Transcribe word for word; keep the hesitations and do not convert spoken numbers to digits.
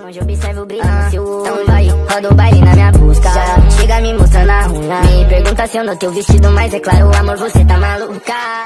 longe observo o brilho no seu olho. Então vai, roda o baile na minha busca. Chega me mostrando a rua. Me pergunta se eu não teu vestido, mas é claro, amor, você tá maluca.